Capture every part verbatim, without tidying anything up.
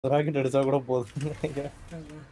Rocket அடிச்சா கூட போதும்னு நினைக்கிறேன். அதான்.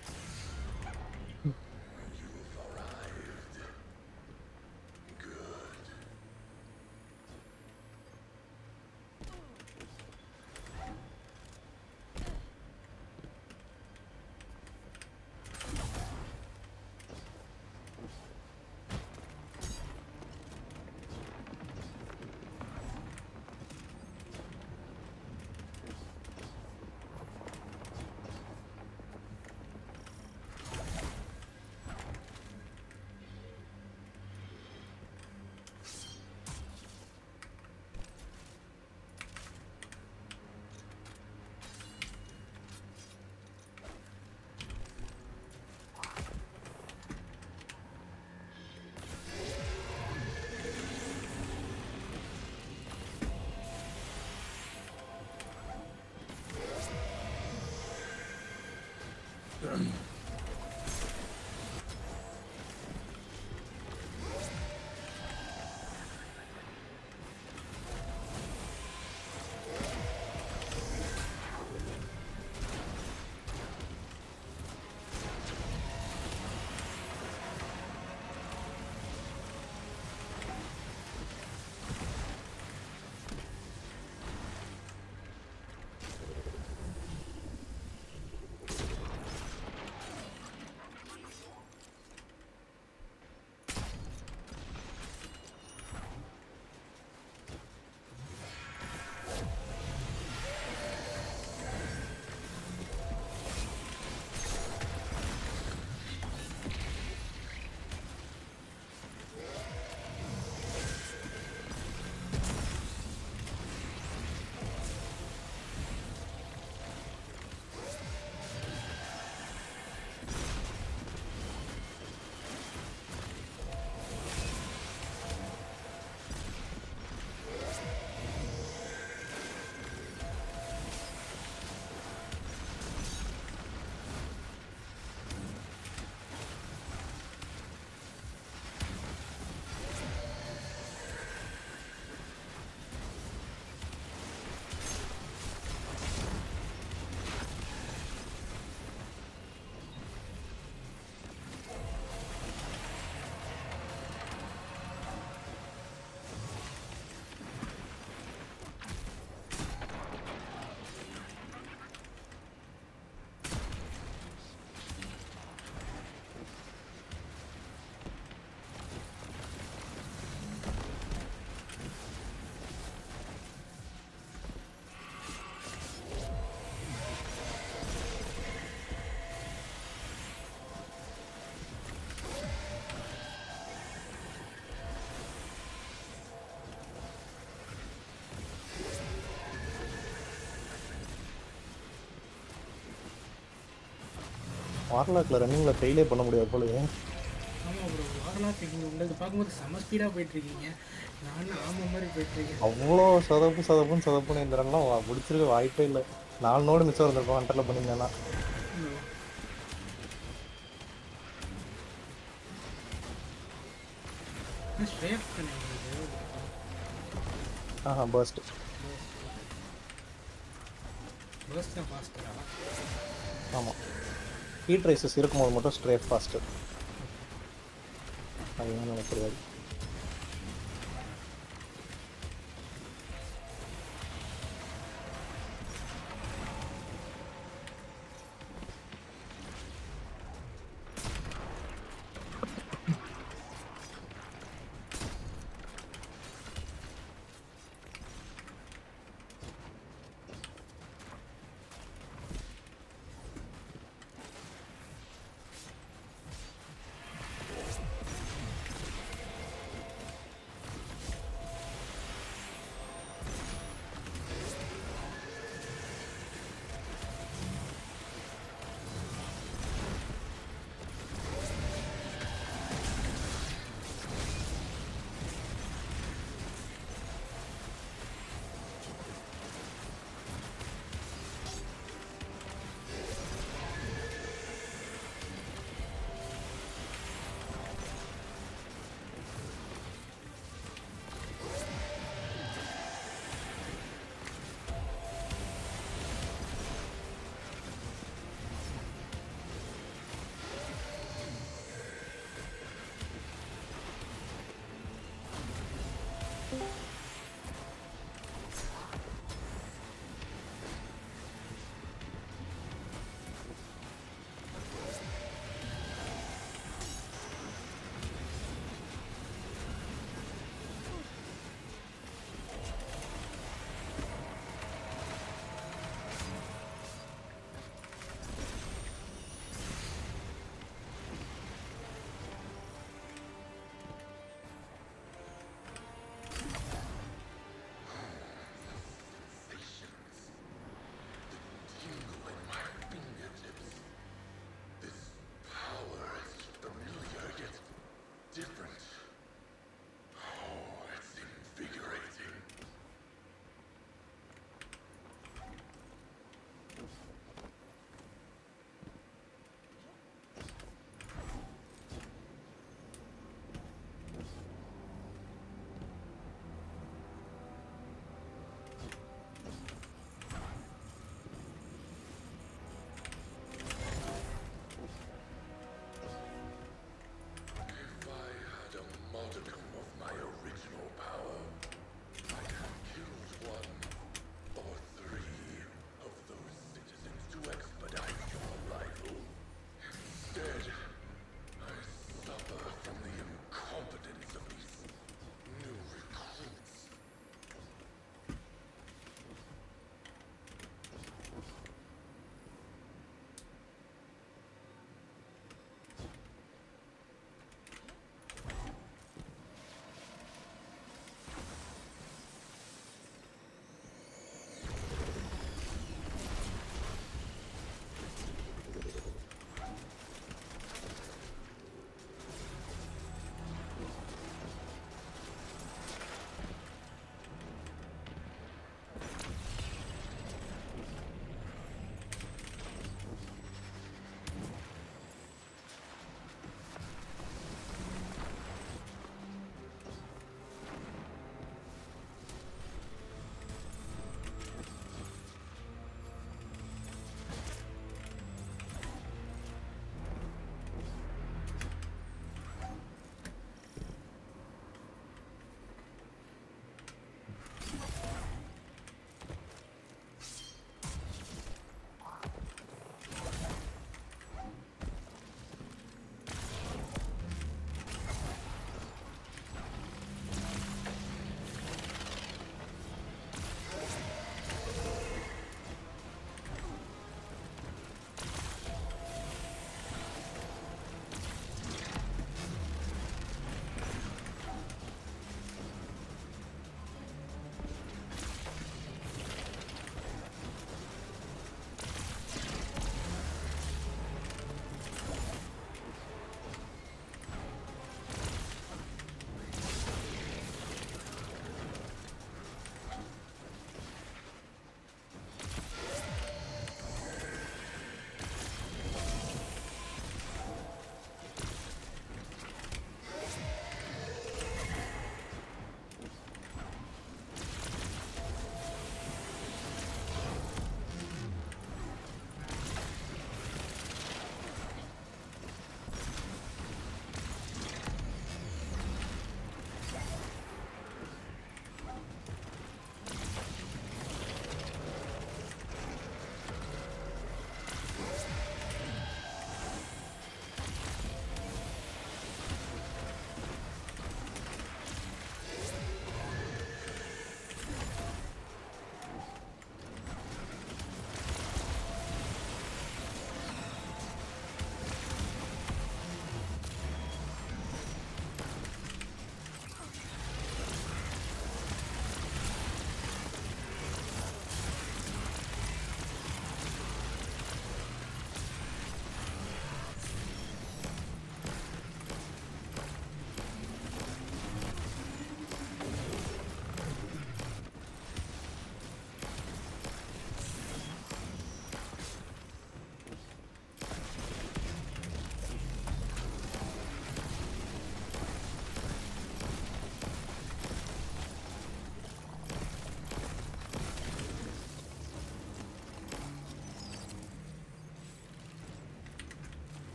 வார்லாக்ல ரன்னிங்ல ஃபெயிலே பண்ண முடியாது போல. ஆமாம் ப்ரோ, வாரலாக் நீங்கள் உங்களுக்கு பார்க்கும்போது செம ஸ்பீடாக போயிட்டுருக்கீங்க. நானும் ஆமாம் மாதிரி போயிட்டுருக்கேன். அவ்வளோ சதப்பு சதப்புன்னு சதப்புன்னு இந்த ரன்லாம் முடிச்சிருக்க வாய்ப்பே இல்லை. நாலு நோடு மிச்சம் இருந்திருக்கும் ஹண்டரில் பண்ணியிருந்தேன்னா. ஸ்ட்ரேஃப் பண்ணுங்க. ஆஹா பர்ஸ்ட் பர்ஸ்ட் தான் ஃபாஸ்டரா? ஆமாம், ஹீட் ரைசஸ் இருக்கும்போது மட்டும் ஸ்ட்ரேஃப் ஃபாஸ்ட்டு. அது என்ன நினைக்கிறது.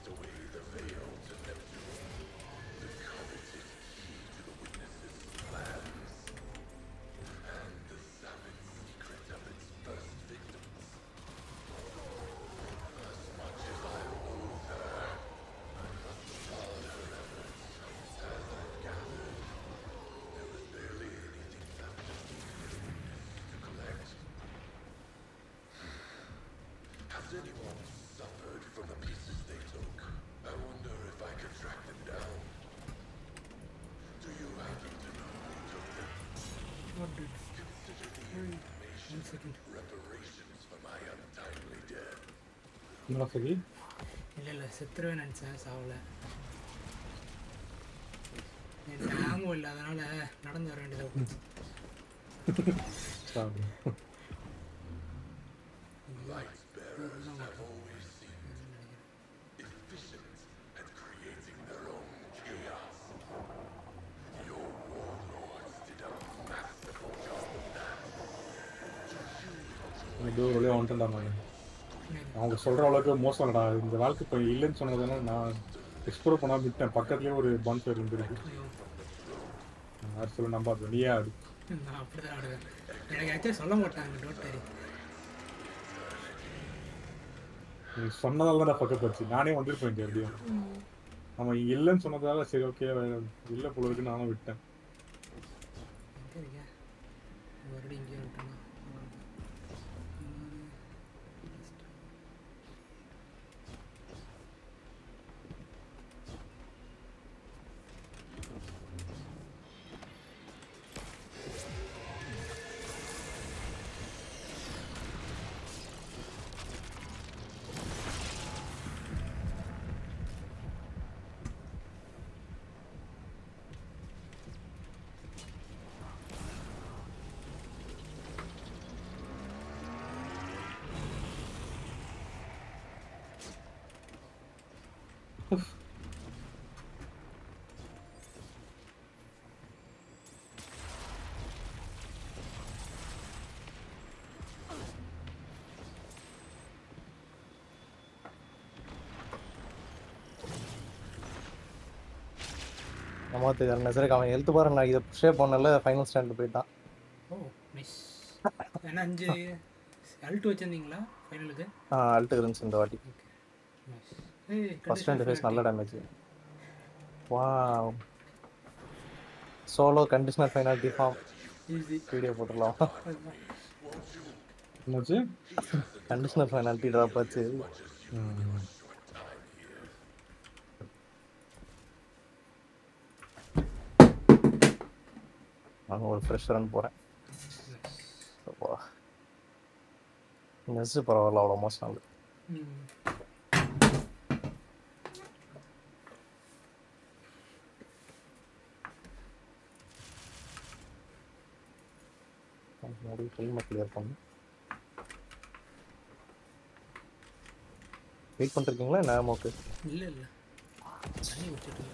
What did? Hey, one second. என்ன சொல்லி இல்லை இல்லை செத்துருவேன் நினச்சேன் சாவலை. எனக்கு ஞாபகம் இல்லை, அதனால் நடந்து வர வேண்டியதாக போச்சு. இது ஒரே வந்துட்டா நான் அவங்க சொல்கிற அளவுக்கு மோசம் இல்லைடா. இந்த வாழ்க்கை இப்போ இல்லைன்னு சொன்னதுனால நான் எக்ஸ்ப்ளோர் பண்ணாமல் விட்டேன். பக்கத்துலேயே ஒரு பான்ஃபயர் இருந்துருக்கு. யார் சொல்ல நம்பாது, நீயே ஆடு. நான் அப்படி தான் ஆடுவேன். எனக்கு ஆக்சுவலி சொல்ல மாட்டாங்க டோட்டரி. நீ சொன்னதால தான் நான் பக்கம் போச்சு. நானே வந்திருப்பேன் இங்கே எப்படியும். நம்ம இங்கே இல்லைன்னு சொன்னதால சரி ஓகே இல்லை போல இருக்கு நானும் விட்டேன். மறுபடியும் இங்கே வந்துட்டோம். அம்மாத்து நெசருக்கு அவன் எழுத்து பாரு. நான் இதை புஷே பண்ணல, ஃபைனல் ஸ்டாண்ட் போயிட்டான். Oh nice. ஏன்னா அஞ்சு அல்ட் வச்சிருந்தீங்களா ஃபைனலுக்கு? ஆ அல்ட் இருந்துச்சு இந்த வாட்டி. ஃபர்ஸ்ட் ரெண்டு ஃபேஸ் நல்ல damage. Wow, solo conditioner finality form easy video போட்டுடலாம். என்னாச்சு? கண்டிஷனர் ஃபைனாலிட்டி ட்ராப் ஆச்சு. நான் ஒரு ஃப்ரெஷ் ரன் போகிறேன். நெஸ் பரவாயில்ல, அவ்வளோ மோசம் இல்லை. ஹெல்மெட் கிளியர் பண்ணு. வெயிட் பண்ணிருக்கீங்களா என்ன மோக்கு? இல்லை இல்லை தண்ணி வச்சுட்டு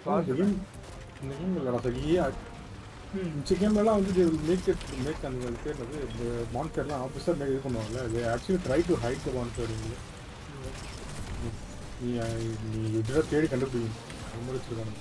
இந்த கேம் இந்த கேம் இல்லைடா சரி ம் மிச்ச கேம்லாம் வந்து மேக் இட் மேக் அந்த பேர் என்னது இந்த மான்ஸ்டர்லாம் ஆஃபீஸர் மேக் இது பண்ணுவாங்கல்ல அது actually try to hide the monster நீ நீ இப்படிதான் தேடி கண்டுபிடிக்கணும் ரொம்ப வச்சுருக்காங்க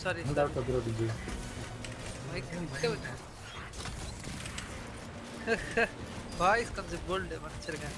சாரி அந்த பத்திர பிஞ்சு வாய்ஸ் கொஞ்சம் போல்டு மன்னிச்சிருக்கேன்.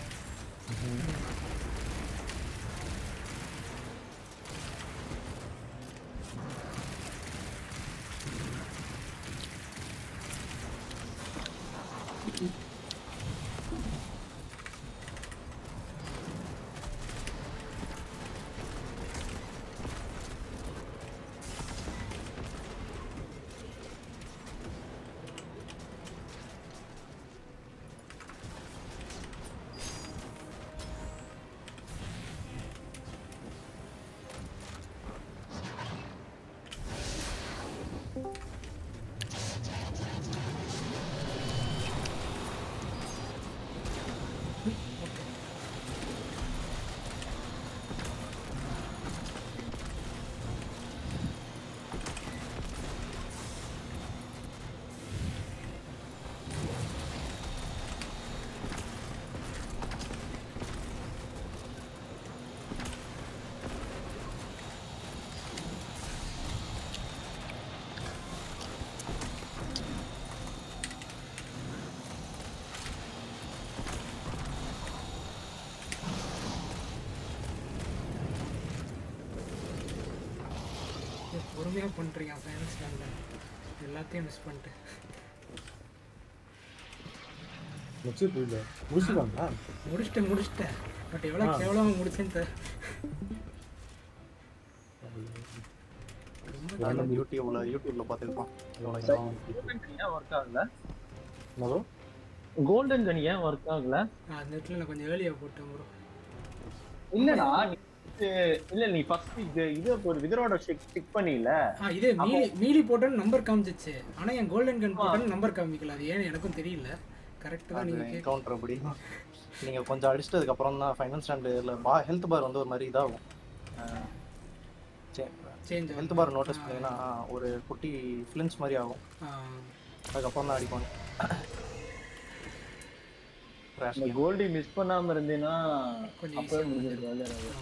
பொறுமையாக பண்ணுறீங்க ஃபைனல் ஸ்டாண்டில் எல்லாத்தையும் மிஸ் பண்ணிட்டு முடிச்சு புரியல முடிச்சுட்டாங்களா? முடிச்சிட்டேன் முடிச்சிட்டேன் பட் எவ்வளோ கேவலமாக முடிச்சேன்னு யூடியூப்ல யூடியூப்ல பார்த்துருக்கோம். ஒர்க் ஆகல ஹலோ கோல்டன் கன் ஏன் ஒர்க் ஆகல? அந்த இடத்துல நான் கொஞ்சம் ஏர்லியாக போட்டேன் ப்ரோ. இல்லடா இல்ல நீ ஃபர்ஸ்ட் இது இது ஒரு விதரோட ஸ்டிக் பண்ணில. ஆ இது மீலி மீலி போட்டேன்னு நம்பர் காமிச்சிச்சு. ஆனா என் கோல்டன் கன் போட்டேன்னு நம்பர் காமிக்கல. அது ஏன்னு எனக்கும் தெரியல. கரெக்ட்டா தான் நீங்க கவுண்டர் அப்படி நீங்க கொஞ்சம் அடிச்சிட்டதுக்கு அப்புறம் தான் ஃபைனல் ஸ்டாண்ட்ல பா ஹெல்த் பார் வந்து ஒரு மாதிரி இதாகும். சேஞ்ச் ஹெல்த் பார் நோட்டீஸ் பண்ணீங்கன்னா ஒரு குட்டி ஃபிளின்ஸ் மாதிரி ஆகும். அதுக்கு அப்புறம் தான் அடிப்பாங்க. இந்த கோல்டி மிஸ் பண்ணாம இருந்தீனா கொஞ்சம் முடிஞ்சிருக்கும்.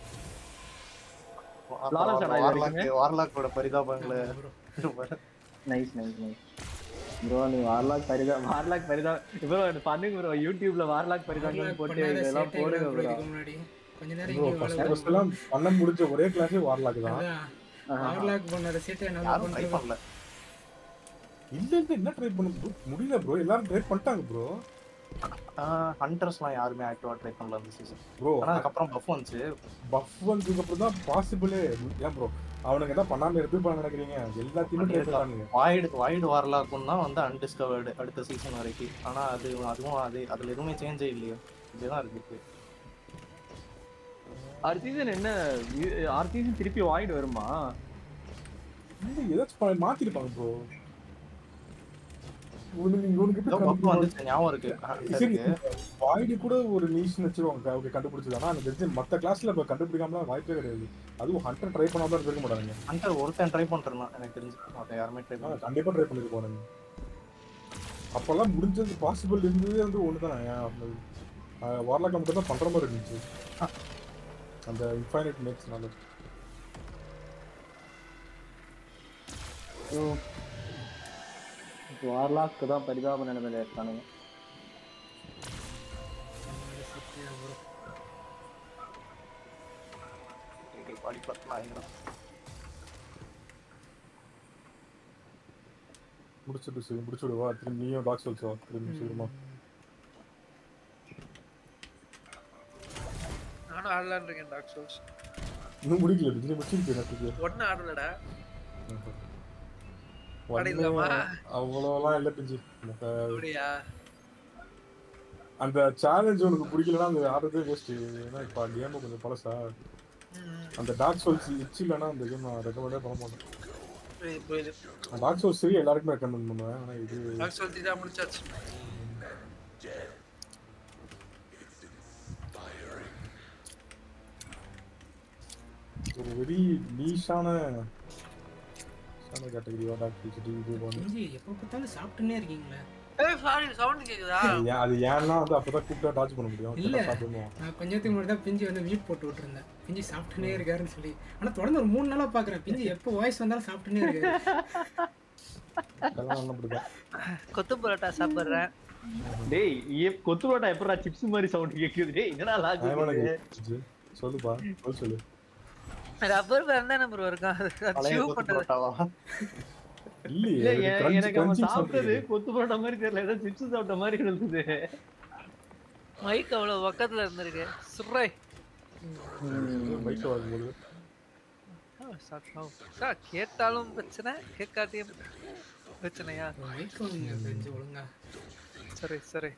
வார்லாக்கோட பரிதாபங்கள நைஸ் நைஸ் நைஸ் ப்ரோ. நீ வார்லாக் பரிதா வார்லாக் பரிதா ப்ரோ பண்ணுங்க ப்ரோ. யூடியூப்ல வார்லாக் பரிதாபம் போட்டு இதெல்லாம் போடுங்க ப்ரோ. முன்னாடி கொஞ்ச நேரம் இங்க ஃபர்ஸ்ட் எல்லாம் பண்ண முடிஞ்ச ஒரே கிளாஸ் வார்லாக் தான். வார்லாக் பண்ணத சீட்டை நம்ம ட்ரை பண்ணல. இல்ல இல்ல என்ன ட்ரை பண்ண முடியல ப்ரோ. எல்லாரும் ட்ரை பண்ணிட்டாங்க ப்ரோ. ஹண்டர்ஸ்லாம் யாருமே ஆக்டிவா ட்ரை பண்ணல இந்த சீசன் ப்ரோ. அதுக்கு அப்புறம் பஃப் வந்துச்சு. பஃப் வந்ததுக்கு அப்புறம் தான் பாசிபிளே. ஏன் ப்ரோ அவனுக்கு என்ன பண்ணாம இருந்து பண்ண நினைக்கிறீங்க? எல்லாத்தையுமே ட்ரை பண்ணானுங்க. வாய்டு வாய்டு வார்லாக்கும் தான் வந்து அன்டிஸ்கவர்டு அடுத்த சீசன் வரைக்கும். ஆனா அது அதுவும் அது அதுல எதுவுமே சேஞ்சே இல்லையோ. இதுதான் இருக்கு. அடுத்த சீசன் என்ன அடுத்த சீசன் திருப்பி வாய்டு வருமா? இல்ல ஏதாச்சும் மாத்திருப்பாங்க ப்ரோ. வாய்டு கூட ஒரு நீஷன் வச்சிருவாங்க கண்டுபிடிச்சது. அந்த மத்த கிளாஸ்ல கண்டுபிடிக்காம வாய்ப்பே கிடையாது. அதுவும் ஹண்டர் ட்ரை பண்ணாம இருக்க மாட்டாங்க. ஹண்டர் ஒருத்தன் ட்ரை பண்றான் எனக்கு தெரிஞ்சு. மத்த யாருமே ட்ரை பண்ணல. கண்டிப்பா ட்ரை பண்ணிட்டு போறாங்க. அப்பெல்லாம் முடிஞ்சது பாசிபிள் இருந்ததே வந்து ஒண்ணுதான். வார்லாக் மட்டும் தான் பண்ற மாதிரி இருந்துச்சு அந்த இன்ஃபைனைட் மேக்ஸ்னால. வார்லாக் தான் பரிதாப நிலைமையில இருக்கானுங்க. முடிச்சுட்டு சரி முடிச்சுடுவா. திரும்பி நீயும் டாக் சோல்ஸ் வா திரும்பி சீக்கிரமா. நானும் ஆடலான்னு இருக்கேன் டாக் சோல்ஸ். இன்னும் முடிக்கல. பிஜி முடிச்சிட்டு எனக்கு ஒண்ணு ஆடலடா. அவ்வளோலாம் இல்லை பிஜி. அப்படியா? அந்த சேலஞ்ச் உனக்கு பிடிக்கலன்னா அந்த ஆடுறதே வேஸ்ட். ஏன்னா இப்போ கேம் கொஞ்சம் பழசா. அந்த டார்க் சோல்ஸ் இச்சு இல்லைன்னா அந்த கேம் நான் ரெக்கமெண்டே பண்ண மாட்டேன். டார்க் சோல்ஸ் சரி எல்லாருக்குமே ரெக்கமெண்ட் பண்ணுவேன். ஆனால் இது டார்க் சோல்ஸ் இதா முடிச்சாச்சு. ஒரு வெரி நீஷான கேட்டகரி டார்க் சோல்ஸ் இது வந்து எப்போ பார்த்தாலும் சாப்பிட்டுனே இருக்கீங்களே. ஏய் சாரி சவுண்ட் கேக்குதா அது ஏன் அது ஏன்னா வந்து அப்பதான் கூப்பிட்டா டாச் பண்ண முடியும் இல்ல கேட்டா சாப்பிடுவோம். நான் கொஞ்சத்துக்கு முன்னாடி தான் பிஞ்சு வந்து மியூட் போட்டு விட்டுருந்தேன். பிஞ்சு சாப்பிட்டுனே இருக்காருன்னு சொல்லி. ஆனா தொடர்ந்து ஒரு மூணு நாளா பாக்குறேன் பிஞ்சு எப்போ வாய்ஸ் வந்தாலும் சாப்பிட்டுனே இருக்காரு. அதெல்லாம் ஒண்ணும் பிடிக்கல. கொத்து பரோட்டா சாப்பிடுறேன். டேய் ஏ கொத்து பரோட்டா எப்பறா சிப்ஸ் மாதிரி சவுண்ட் கேக்குது டேய் என்னடா லாக் ஜி, சொல்லுப்பா சொல் சொல்லு. ரப்பர் பேண்ட் தான் நம்பர் இருக்கான். அது பழைய chew கொத்து பண்றது. பரோட்டாவா இல்லையே இல்ல அது எ- crunch- எனக்கு அவன் crunchy சாப்பிட்டது sound கொத்து பரோட்டா மாதிரி தெரியல ஏதோ சிப்ஸ் சாப்பிட்ட மாதிரி இருந்தது. மைக் அவ்வளவு பக்கத்துல இருந்திருக்கு. சுரை. கேக்குது. பைக் வரும்போது சார் கேட்டாலும் பிரச்சனை கேட்காட்டியும் பிரச்சனையா? மைக் வாங்க பிஞ்சு ஒழுங்கா. சரி சரி.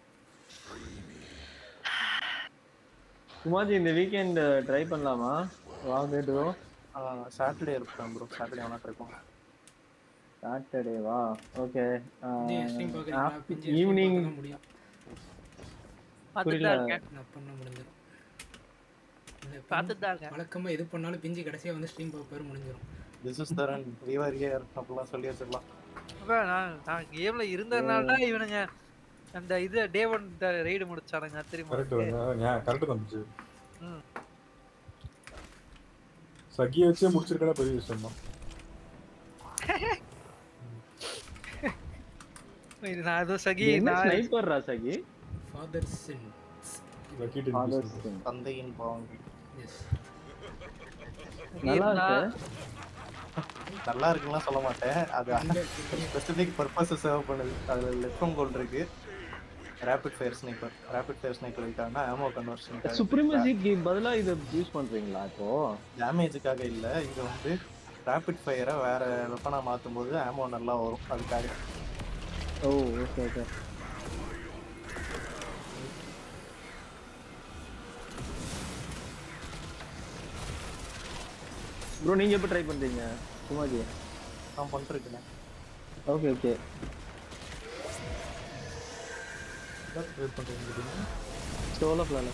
சுமாஜி இந்த வீக்கெண்ட் ட்ரை பண்ணலாமா? வாங்க ப்ரோ. சாட்டர்டே இருப்பேன் ப்ரோ. சாட்டர்டே வேணா ட்ரை பண்ணுவோம். சாட்டர்டே வா. ஓகே. நீ ஸ்ட்ரீம் பார்க்கறீங்களா? பிஞ்சு ஈவினிங் பண்ண முடியும். பார்த்துட்டு புரியல. தான் இருக்கேன். நான் பண்ண முடிஞ்சிடும். பார்த்துட்டு தான் இருக்கேன். வழக்கமா எது பண்ணாலும் பிஞ்சு கடைசியா வந்து ஸ்ட்ரீம் பார்ப்பாரு முடிஞ்சிடும். This is Tharan we are here அப்படிலாம் சொல்லி வச்சிடலாம். அப்ப நான் நான் கேம்ல இருந்ததுனால தான் இவனுங்க அந்த இது டே ஒன் ரைடு முடிச்சானுங்க தெரியுமா? கரெக்ட் தான் கரெக்ட் தான் பிடிச்சி. ம். சகியை வச்சே முடிச்சிருக்கா பெரிய விஷயம் தான். இது நான் ஏதோ சகி என்ன நான் ஸ்னைப்பர்ரா சகி? Father sin. Lucky ten father piece. Sin. தந்தையின் பாவங்கள். எஸ். நல்லா இருக்கு. நல்லா இருக்குலாம் சொல்ல மாட்டேன். அது ஸ்பெசிபிக் பர்பஸ் சர்வ் பண்ணுது. அதுல லெஃப்ட் கோல்ட் இருக்கு. Rapid fire sniper. Rapid fire sniper இருக்காங்கன்னா ஆமோ கன்வர்ஷன். சுப்ரீமசிக்கு பதிலா இத யூஸ் பண்றீங்களா இப்போ? டேமேஜுக்காக இல்ல. இது வந்து ரேபிட் ஃபயரை வேற வெப்பனா மாத்தும்போது ஆமோ நல்லா வரும் அதுக்காக. ஓ ஓகே ஓகே. ப்ரோ நீங்க எப்ப ட்ரை பண்றீங்க சுமாஜி? நான் பண்ணிருக்கேன். Okay okay. வெயிட் பண்றீங்க. ஸ்டோல ஃப்ளால.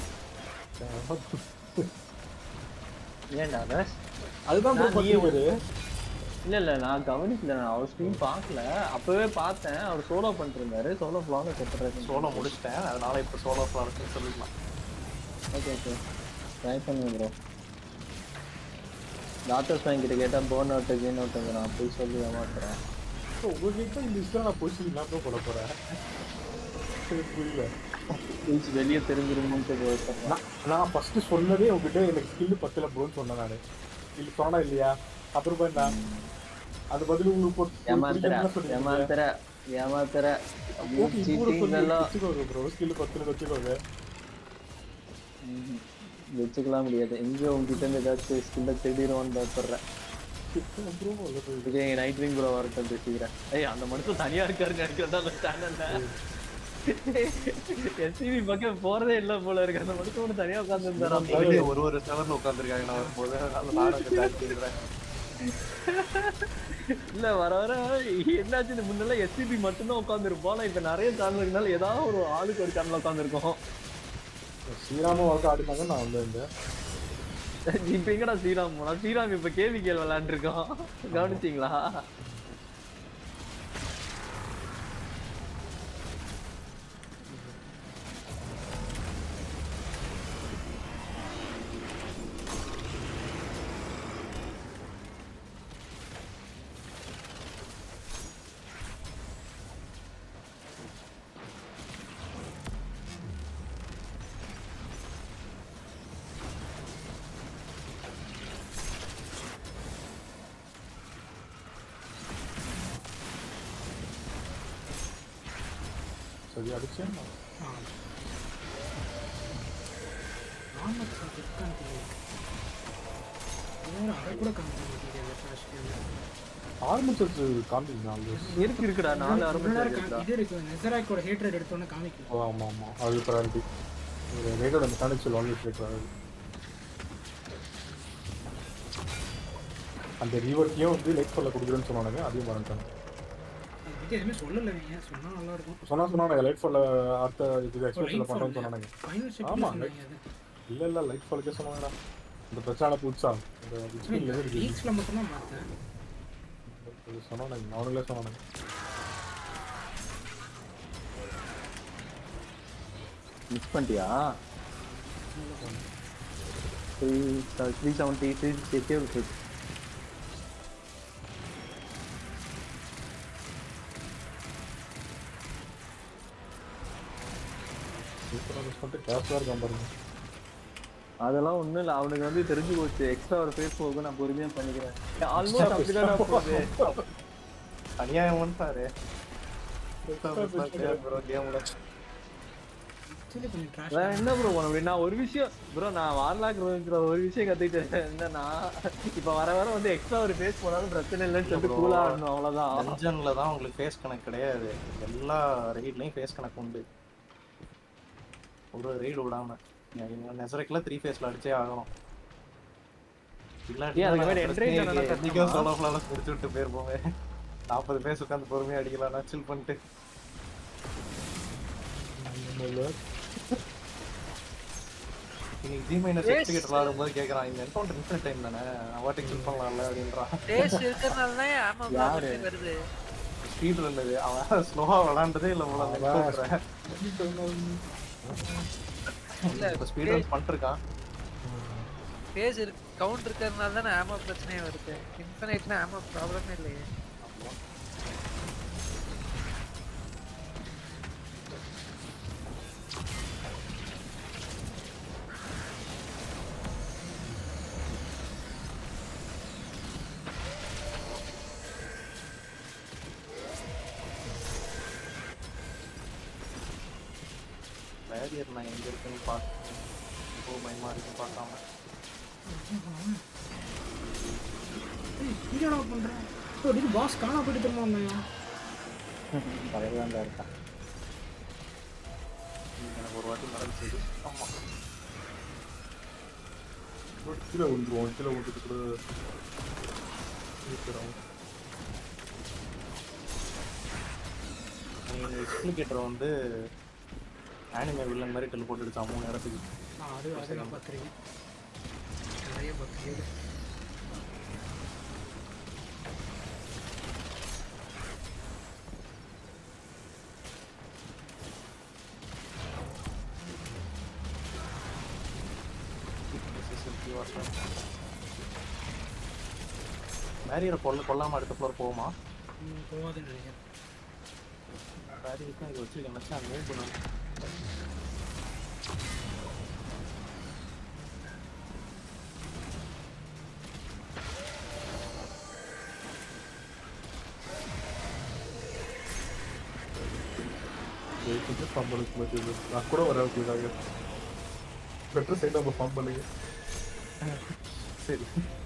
ஏன்டா ரஸ்? அதுதான் ப்ரோ பண்ணிடுவாரு. இல்ல இல்ல நான் கவனிக்கல. நான் அவர் ஸ்ட்ரீம் பார்க்கல. அப்பவே பார்த்தேன் அவர் சோலோ பண்ணிட்டு இருந்தாரு. சோலோ ஃப்ளால செப்பரேட் சோலோ முடிச்சிட்டேன். அதனால இப்போ சோலோ ஃப்ளார்னு சொல்லிக்கலாம். Okay okay. ட்ரை பண்ணுங்க ப்ரோ. டாக்டர்ஸ் பையன் கிட்ட கேட்டா போன் அவுட் கீன் அவுட் நான் போய் சொல்லி ஏமாத்துறேன். உங்ககிட்ட இந்த லிஸ்ட்ல நான் போய் சொல்லி நான் போட போறேன். புரியல. ப்ளீஸ் வெளியே தெரிஞ்சிருமோன்னு நான் நான் ஃபர்ஸ்ட் சொன்னதே உங்ககிட்ட எனக்கு ஸ்கில் பத்தல ப்ரோன்னு சொன்னேன் நானு. ஸ்கில் சொன்னா இல்லையா? அப்புறம் போய் நான் அது பதில் உங்களுக்கு போட்டு ஏமாத்துற ஏமாத்துற ஏமாத்துற சீட்டிங் எல்லாம் வச்சுக்கோங்க ப்ரோ. ஸ்கில் பத்தல வச்சுக்கோங்க. வச்சுக்கலாம் முடியாது. எங்கேயோ உங்ககிட்ட இருந்து ஏதாச்சும் ஸ்கில்ல தேடிடுவான்னு பயப்படுறேன். விஜய் நைட் விங் ப்ரோ வரட்டும் பேசிக்கிறேன். ஏய் அந்த மனுஷன் தனியா இருக்காரு நினைக்கிறதா அந்த சேனல்ல. எஸ்சிபி பக்கம் போறதே இல்ல போல இருக்கு. அந்த மனுஷன் ஒன்று தனியா உட்காந்துருந்தாரு. ஒரு ஒரு செவர்ல உட்காந்துருக்காங்க. நான் வரும்போது அதனால நானும் தாக்கிடுறேன். இல்ல வர வர என்னாச்சு முன்னெல்லாம் எஸ்சிபி மட்டும்தான் உட்காந்துருப்போம். இப்ப நிறைய சேனல் இருக்கனால ஏதாவது ஒரு ஆளுக்கு ஒரு சேனல் உட்காந்துருக்கோம். ஸ்ரீராம வாழ்க்கை ஆடினாங்க நான் வந்து இந்த இப்ப எங்கடா ஸ்ரீராம் போனா? ஸ்ரீராம் இப்ப கேவி கேள் விளையாண்டு இருக்கோம். கவனிச்சிங்களா? சரி அடிச்சேன். ஆர்மச்சர்ஸ் காமிக்கணும் ஆல்வேஸ். இருக்கு இருக்குடா நாலு ஆரம்பிச்சு இது இருக்கு நெசராக்கோட ஹேட்ரட் எடுத்தோன்னே காமிக்கணும். ஓ ஆமா ஆமா அது ப்ரையாரிட்டி. ரேட்டோட மெக்கானிக்ஸ் ஆல்வேஸ் ரேட் ஆகுது. அந்த ரிவர்க்கையும் வந்து லைட் ஃபால்ல கொடுக்குறேன்னு சொன்னாங்க. அதையும் மறந்துட்டாங்க. இது எதுவுமே சொல்லல. ஏன் சொன்னா நல்லா இருக்கும். சொன்னா சொன்னாங்க லைட் ஃபால்ல அடுத்த இது எக்ஸ்பெக்ட்ல பண்றேன்னு சொன்னாங்க. ஃபைனல் ஷெட்யூல் ஆமா சொன்னாங்க அது. இல்ல இல்ல லைட் ஃபால்க்கே சொன்னாங்கடா. இந்த பிரச்சனை புதுசா இந்த டிஸ்பிளே இருக்கு. லீக்ஸ்ல மட்டும் தான் பார்த்தேன். சொன்னாங்க அவங்களே சொன்னாங்க. மிஸ் பண்ணிட்டியா த்ரீ செவன்ட்டி த்ரீ சிக்ஸ்டி இருக்கு அதெல்லாம் ஒண்ணும் இல்ல அவனுக்கு வந்து தெரிஞ்சு போச்சு எக்ஸ்ட்ரா ஒரு ஃபேஸ் போக நான் பொறுமையா பண்ணிக்கிறேன் ஆல்மோஸ்ட் அப்படிதான் போகுது அநியாயம் பாரு கேம்ல என்ன ப்ரோ பண்ண நான் ஒரு விஷயம் ப்ரோ நான் வார்லாக் ஒரு விஷயம் கத்துக்கிட்டேன் என்னன்னா இப்ப வர வர வந்து எக்ஸ்ட்ரா ஒரு ஃபேஸ் போனாலும் பிரச்சனை இல்லைன்னு சொல்லிட்டு கூலா ஆடணும் அவ்வளவுதான் டஞ்சன்ல தான் உங்களுக்கு ஃபேஸ் கணக்கு கிடையாது எல்லா ரெய்ட்லயும் ஃபேஸ் கணக்கு உண்டு ஒரு ரெய்டு விடாம நெசரக்ல த்ரீ ஃபேஸ்ல அடிச்சே ஆகணும் இல்லாட்டி அதுக்கு மேல என்ட்ரேஜ் என்னைக்கோ சோலோ ஃப்ளால முடிச்சு விட்டு போயிருப்போமே நாற்பது ஃபேஸ் உட்காந்து பொறுமையா அடிக்கலாம் சில் பண்ணிட்டு இன்னைக்கு ஜி மைனஸ் எக்ஸ் கிட்ட விளையாடும்போது கேக்குறான் இந்த என்கவுண்டர் இன்ஃபினிட் டைம் தானே அவாட்டிங் கில் பண்ணலாம்ல அப்படின்றான் டேஸ் இருக்கறனால தான் ஆமா ப்ராப்ளம் வருது ஸ்பீட் இருந்தது அவன் ஸ்லோவா விளையாண்டதே இல்ல போல என்கவுண்டர் இல்ல இப்ப ஸ்பீட் ரன் பண்ணிருக்கான் டேஸ் கவுண்ட் இருக்கறனால தான் ஆமா பிரச்சனையே வருது இன்ஃபினிட்னா ஆமா ப்ராப்ளமே இல்லையே பேரியர் நான் எங்க இருக்குன்னு பார்த்து இப்போ பயமா இருக்கு பார்க்காம என்னடா பண்றேன் இது பாஸ் காணா போயிட்டு திரும்ப பழையதான் இருக்கா எனக்கு ஒரு வாட்டி நடந்துச்சு ஆமா கீழே விழுந்துருவோம் கீழே விழுந்துட்டு கூட எக்ஸ்பிளிகேட்டர் வந்து ஆனிமே வில்லன் மாதிரி டெல் போட்டு அடிச்சான் மூணு இடத்துக்கு அது அது நான் பார்த்துருக்கேன் நிறைய பார்த்துருக்கேன் பேரியரை கொல்ல கொல்லாம அடுத்த ஃப்ளோர் போகுமா போகாதுன்னு நினைக்கிறேன் பேரியருக்கு இங்கே வச்சிருக்கேன் நினச்சா மூவ் பண்ணணும் நான் கூட வராது பெட்டர் சைட் நம்ம ஃபார்ம் பண்ணுங்க சரி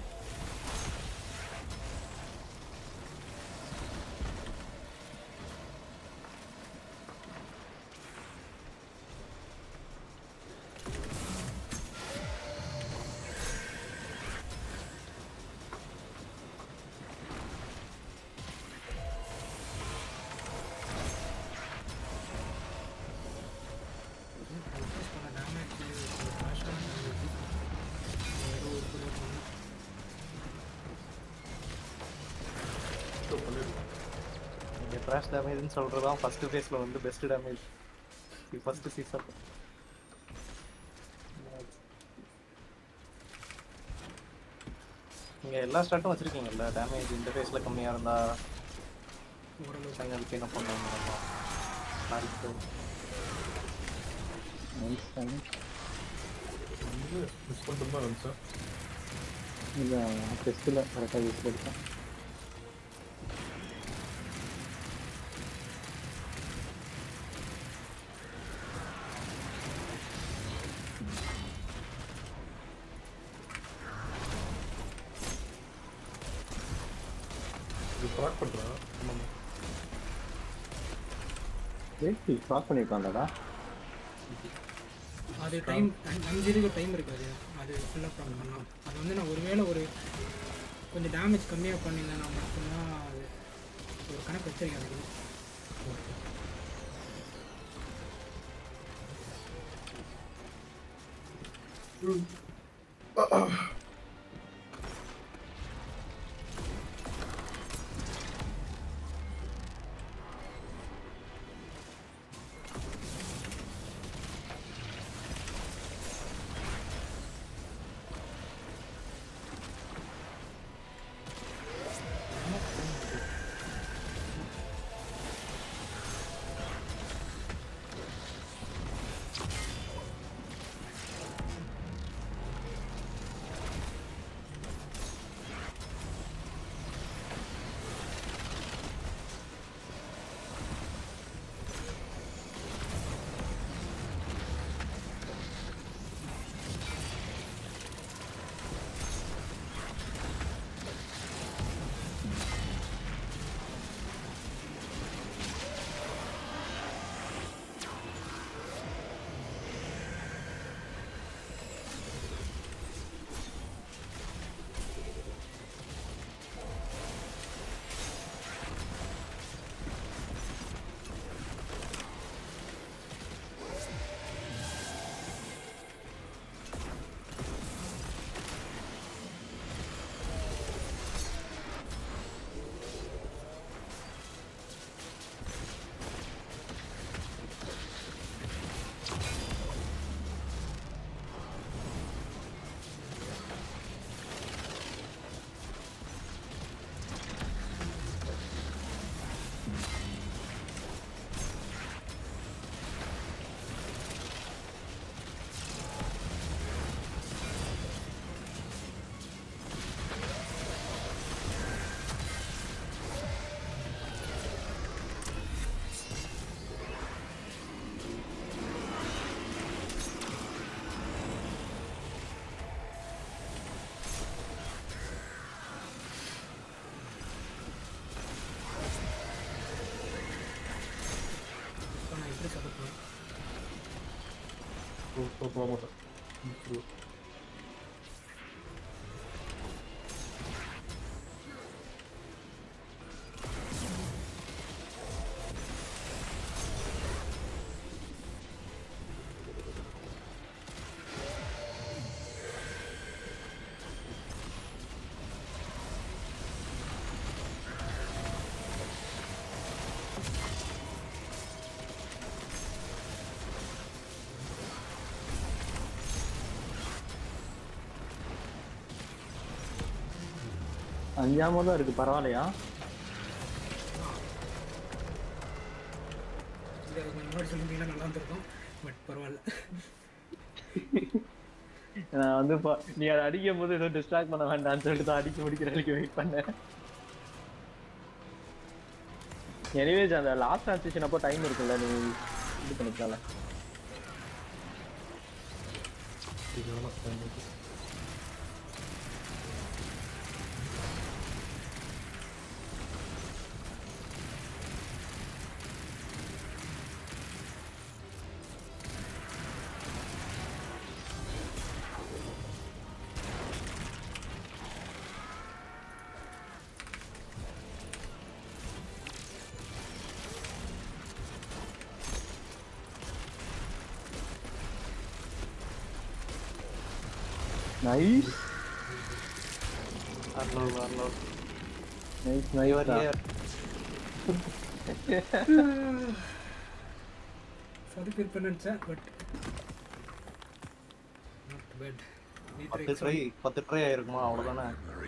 ட்ராஷ் டேமேஜ்னு சொல்றது தான் ஃபர்ஸ்ட் ஃபேஸ்ல வந்து பெஸ்ட் டேமேஜ் ஃபர்ஸ்ட் சீசன் நீங்க எல்லா ஸ்டார்ட்டும் வச்சிருக்கீங்கல்ல டேமேஜ் இந்த ஃபேஸ்ல கம்மியா இருந்தா ஃபைனலுக்கு என்ன பண்ணுவாங்க மிஸ் பண்ணிட்டு தான் இருந்துச்சேன் இல்லை டெஸ்ட்டில் கரெக்டாக யூஸ் பண்ணிட்டேன் ட்ராக் பண்ணுறேன் ஏய் ட்ராக் பண்ணியிருக்காங்கடா அது டைம் அஞ்சு இருக்கு டைம் இருக்காது அது ஃபுல்லாக ப்ராப்ளம் பண்ணலாம் அது வந்து நான் ஒருவேளை ஒரு கொஞ்சம் டேமேஜ் கம்மியாக பண்ணியிருந்தேன் மட்டும்தான் அது ஒரு கணக்கு வச்சிருக்கேன் அதுக்கு போக மாட்டேன். அஞ்சாம தான் இருக்கு, பரவாயில்லையா? இதை கொஞ்சம் முன்னாடி சொல்லியிருந்தீங்கன்னா நல்லா இருந்திருக்கும், பட் பரவாயில்ல. நான் வந்து இப்போ நீ அதை அடிக்கும் போது ஏதோ டிஸ்ட்ராக்ட் பண்ண வேண்டாம்னு சொல்லிட்டு தான் அடிக்க முடிக்கிற வரைக்கும் வெயிட் பண்ணேன். எனிவேஸ் அந்த லாஸ்ட் டிரான்சிஷன் அப்போ டைம் இருக்குல்ல, நீ இது பண்ணிக்கலாம்ல. Nice. Arnold, Arnold. Nice, nice. You are here. சதுக்கு நினைச்சேன், பட் நாட் பேட். பத்து ட்ரை பத்து ட்ரை ஆயிருக்குமா? அவ்வளவுதானே.